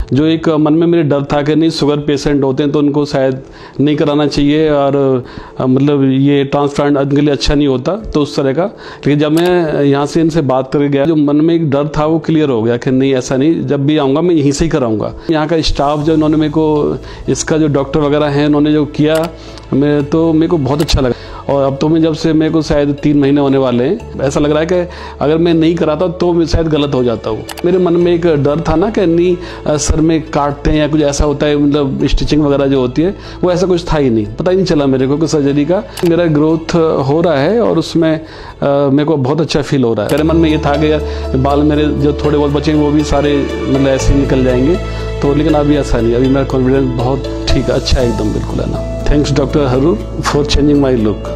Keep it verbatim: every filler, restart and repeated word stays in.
जो एक मन में मेरे डर था कि नहीं शुगर पेशेंट होते हैं तो उनको शायद नहीं कराना चाहिए और मतलब ये ट्रांसप्लांट उनके लिए अच्छा नहीं होता, तो उस तरह का। लेकिन जब मैं यहाँ से इनसे बात करके गया, जो मन में एक डर था वो क्लियर हो गया कि नहीं ऐसा नहीं, जब भी आऊँगा मैं यहीं से ही कराऊँगा। यहाँ का स्टाफ जो इन्होंने मेरे को, इसका जो डॉक्टर वगैरह हैं उन्होंने जो किया, मैं तो मेरे को बहुत अच्छा लगा। और अब तो मैं जब से मेरे को शायद तीन महीने होने वाले हैं, ऐसा लग रहा है कि अगर मैं नहीं कराता तो मैं शायद गलत हो जाता हूँ। मेरे मन में एक डर था ना कि नहीं सर में काटते हैं या कुछ ऐसा होता है, मतलब स्टिचिंग वगैरह जो होती है, वो ऐसा कुछ था ही नहीं, पता ही नहीं चला मेरे को कि सर्जरी का मेरा ग्रोथ हो रहा है और उसमें आ, मेरे को बहुत अच्छा फील हो रहा है। मेरे मन में ये था कि यार बाल मेरे जो थोड़े बहुत बचे वो भी सारे मतलब ऐसे ही निकल जाएंगे, तो लेकिन अभी ऐसा नहीं, अभी मेरा कॉन्फिडेंस बहुत ठीक है, अच्छा है एकदम, बिल्कुल है ना। थैंक्स डॉक्टर हरूर फॉर चेंजिंग माई लुक।